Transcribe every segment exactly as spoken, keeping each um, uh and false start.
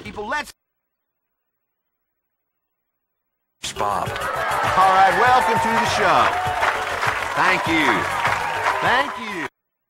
people, let's... Bob. All right, welcome to the show. Thank you. Thank you.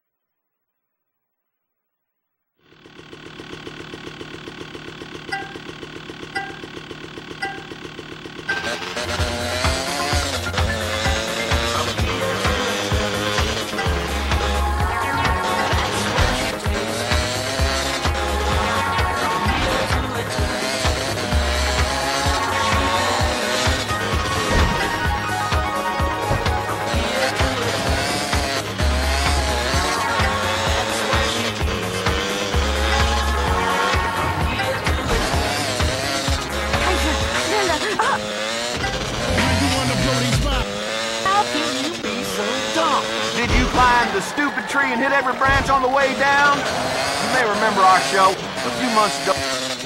The stupid tree and hit every branch on the way down? You may remember our show a few months ago.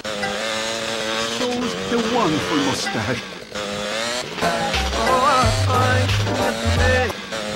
Shows the wonderful mustache. Oh, I, I,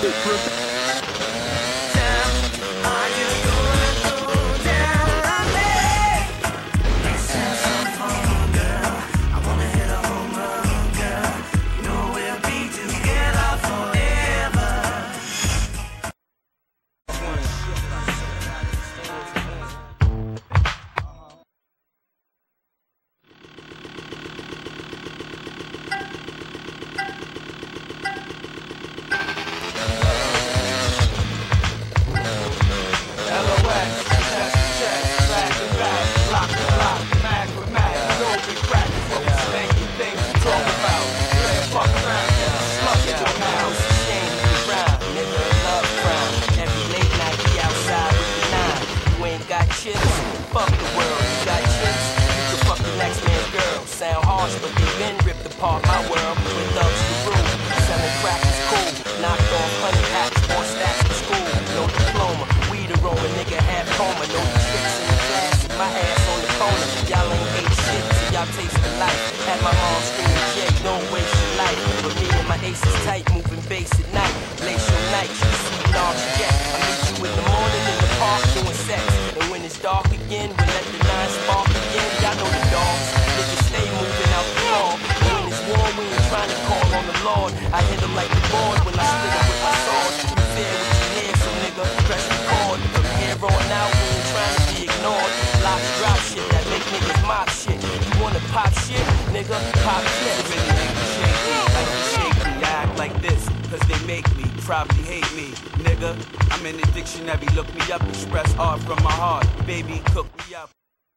Fuck the world, you got chips, you can fuck the next man's girl. Sound harsh, but they been ripped apart my world. With thugs to rule, selling crack is cool. Knocked off honey hats, more stacks in school. No diploma, weed aroma, nigga half coma. No tricks in the class, my ass on the corner. Y'all ain't hate shit, so y'all taste the life. Had my mom screaming, Jay, don't waste your life. But me and my ace is tight, moving bass at night. Lace your night, you see large jet. I meet you in the morning in the park doing sex. And when it's dark again, we let the nine spark again. Y'all know the dogs, niggas stay moving out the hall. When it's warm, we ain't trying to call on the Lord. I hit him like the board when I split him with my sword. You fair with your hair, so nigga, press record. From here on out, we ain't trying to be ignored. Locks drop shit that make niggas mop shit. You wanna pop shit, nigga, pop shit. Really make me shake me, like you shake me. I act like this, cause they make me, probably hate me. Nigga, I'm in the dictionary, look me up, express art from my heart. Baby, cook me up.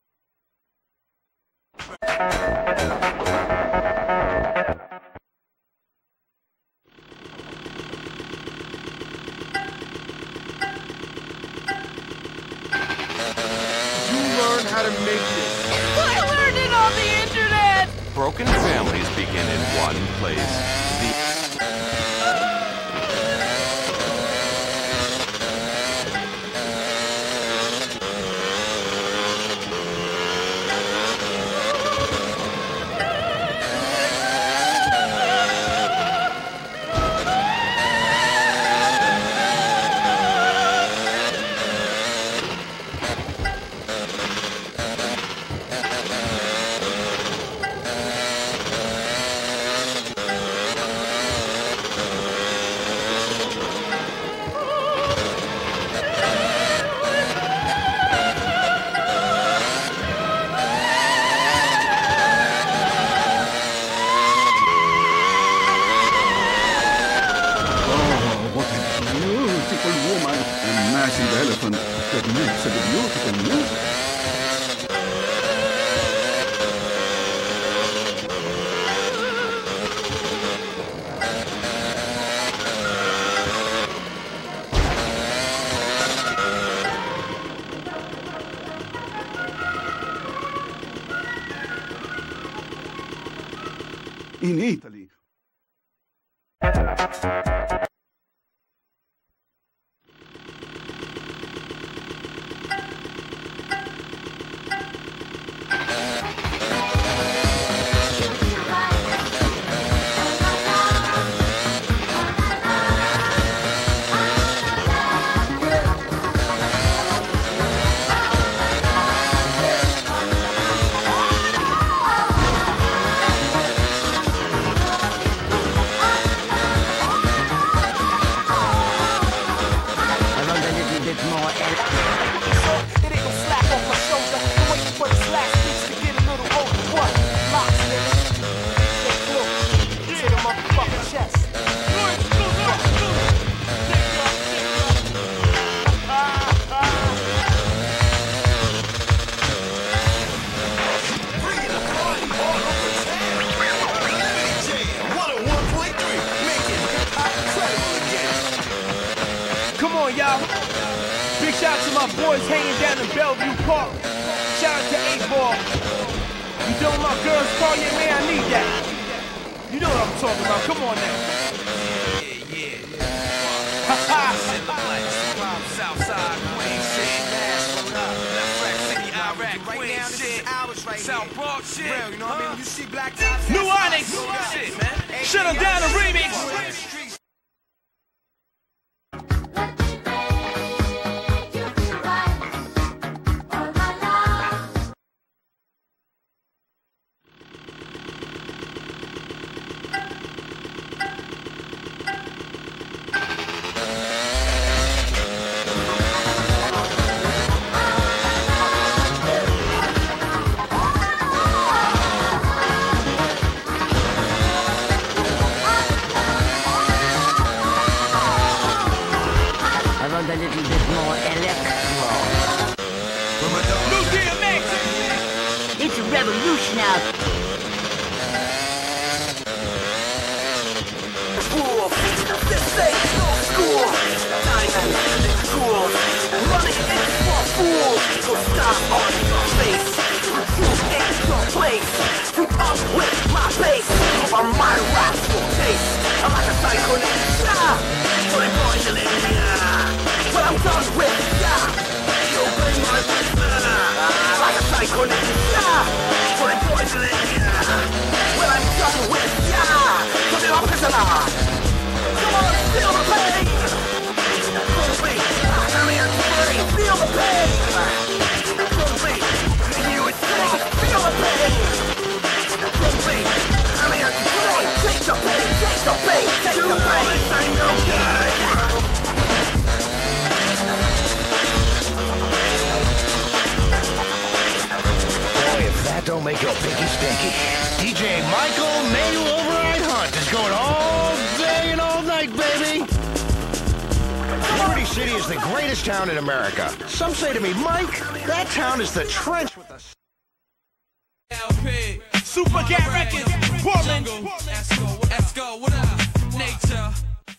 You learn how to make this. I learned it on the internet! Broken families begin in one place. The Elephant that makes a beautiful music. In Italy. Shout out to my boys hanging down in Bellevue Park. Shout out to eight ball. You doing my girls call you, man? I need that. You know what I'm talking about. Come on now. Yeah, yeah. Ha ha. Southside, Queens shit. Left Rack City, Iraq, Queens shit. South Bronx shit. You know what I mean? You see black tops. New Onyx. Shit, man. Shut them down the remix. A little bit more electro. New D M X. It's a revolution out. School, this ain't no school. Diamond, cool. Running into a fool. So stop on your face. Into your place. To up with my bass. Over my rascal taste. I'm like a psycho ninja. For the boys in India. When I'm done with ya, you'll bring my business. Like a psycho ninja. For the boys in India. When I'm done with ya, put it on prisoner. Come on, feel the pain. Cool beat, I'm here to free. Feel the pain. Cool beat, you would say, feel the pain. Cool beat, I'm here to free. Take the pain, take the pain, take the pain. Ain't no good. That don't make your pinky stinky. D J Michael Manual Override Hunt is going all day and all night, baby. Liberty City is the greatest town in America. Some say to me, Mike, that town is the trench with the... L P, Super Cat Records, Portland. Let's go, what up? Nature.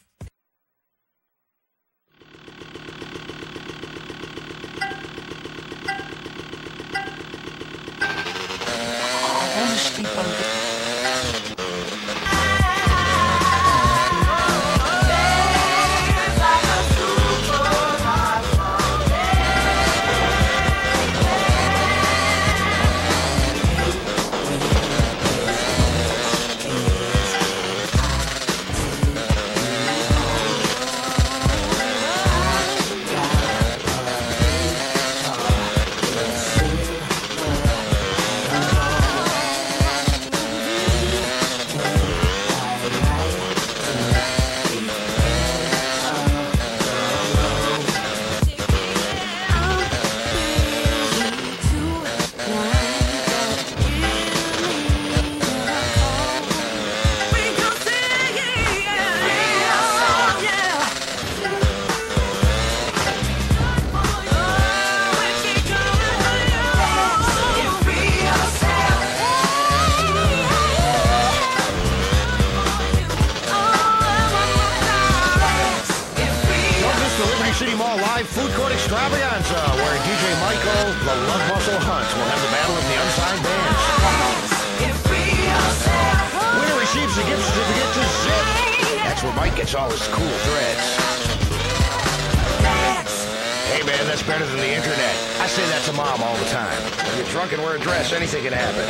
City Mall live food court extravaganza, where D J Michael, the Love Muscle Hunt, will have the battle of the unsigned bands. Winner receives a gift certificate to Zip. That's where Mike gets all his cool threads. Hey man, that's better than the internet. I say that to Mom all the time. When you're drunk and wear a dress, anything can happen.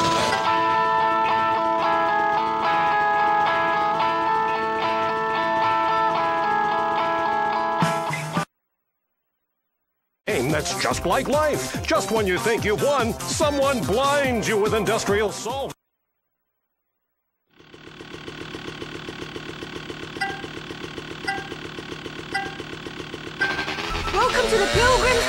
That's just like life. Just when you think you've won, someone blinds you with industrial salt. Welcome to the Pilgrims.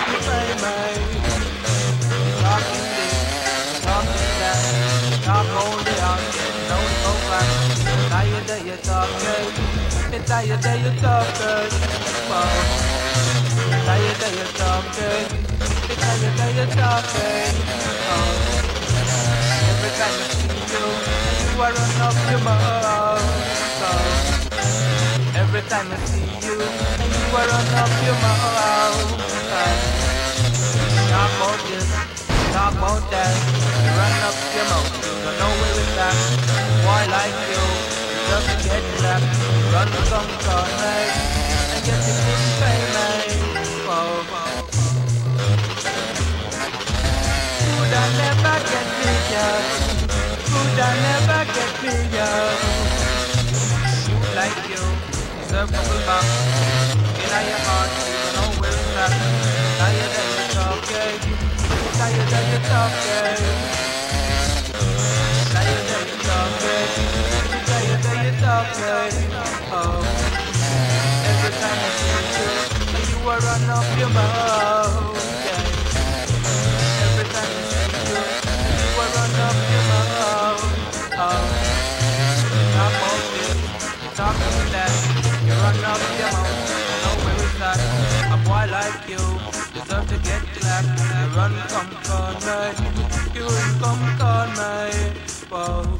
Tired of your talking, they tired of your talking. Oh. Every time I see you, you are run off your mouth. Oh. Every time I see you, and you were run up your mouth. Talk about this, talk about that, you run up your mouth, don't know where it's at. Boy like you, just get slapped, run some corner, and get the good famous. Oh, could I never get bigger? Could I never get bigger? Shoot like you, deserve couple bucks. In your heart, you don't know where it's at. Tired that you talking, tired that you talking. Tired that you talking, tired that you talking. Oh, every time I see you, you will run up your mouth. Yeah. Every time I see you, you will run up your mouth. Oh, talk about this, talk about that, you run up your mouth. A boy like you deserve to get clapped. You run, come, call me. You run, come, call me. Whoa.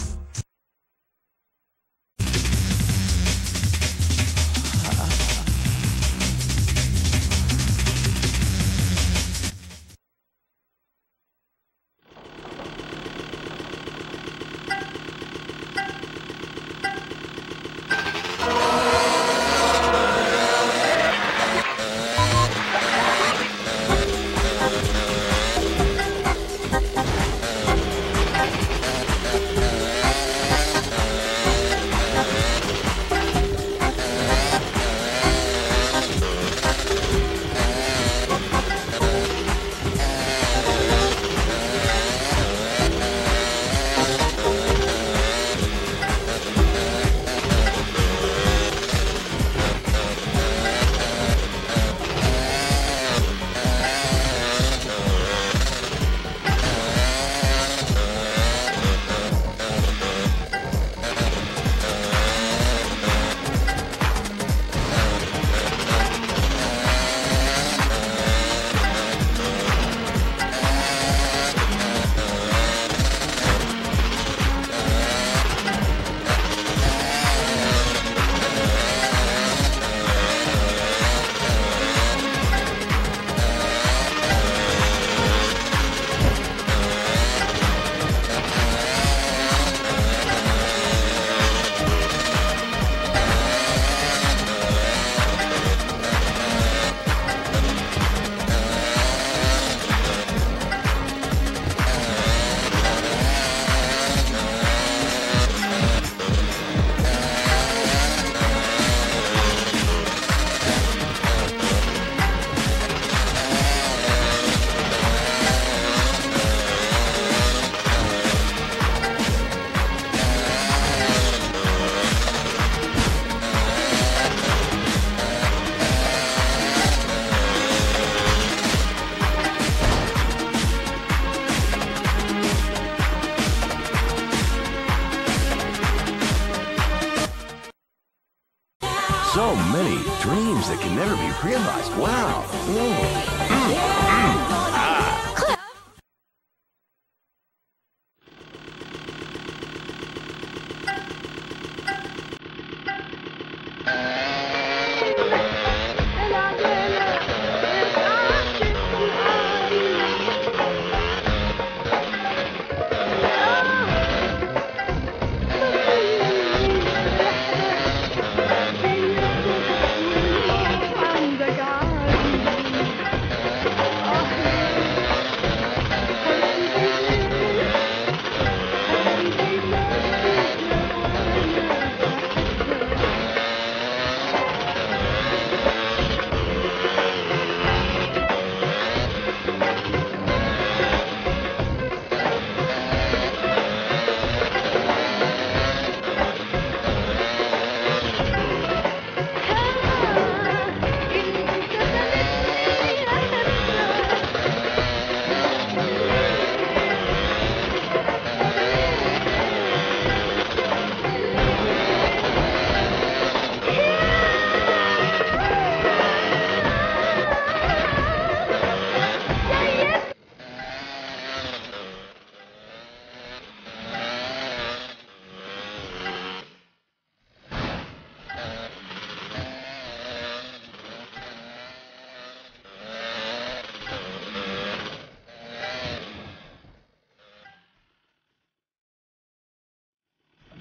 So many dreams that can never be realized. Wow. Mm. Mm. Mm. Ah. Oh,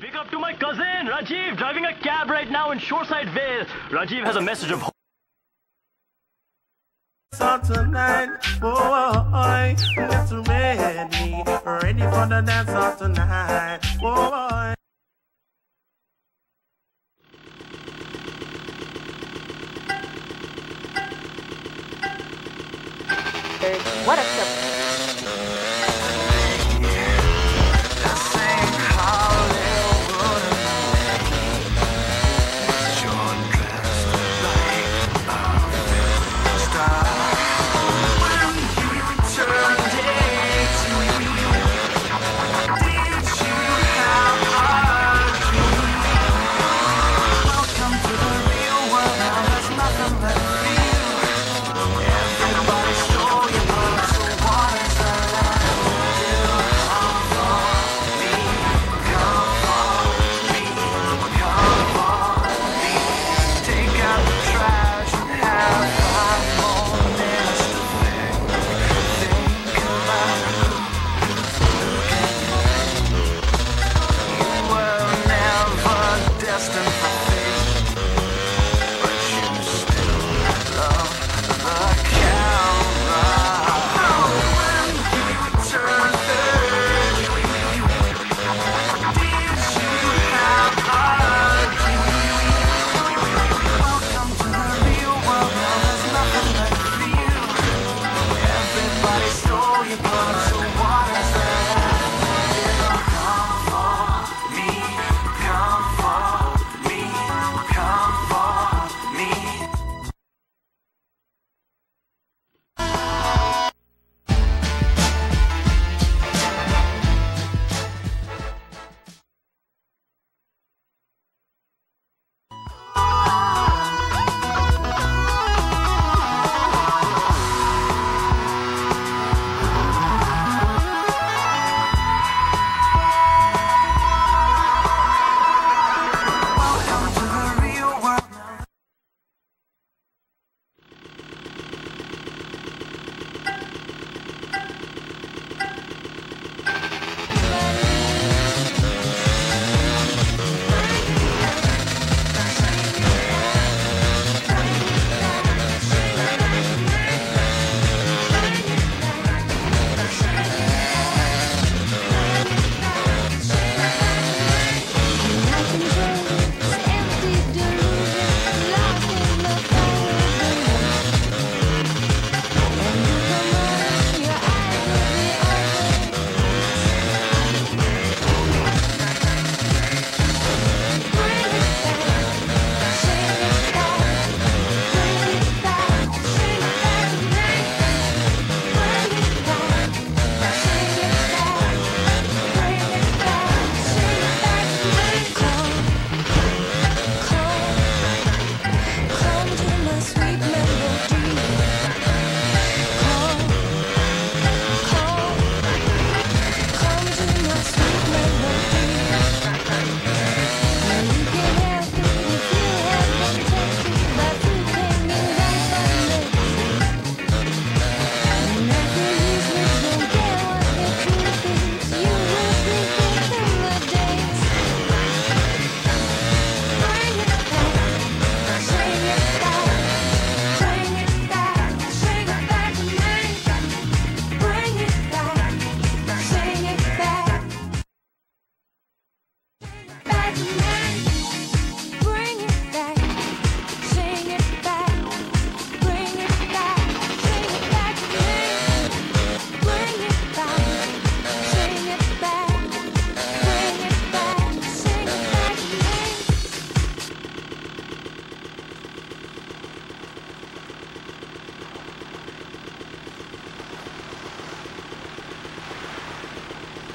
Big up to my cousin, Rajiv, driving a cab right now in Shoreside Vale. Rajiv has a message of hope. So tonight, boy, get ready, ready for the dance out tonight.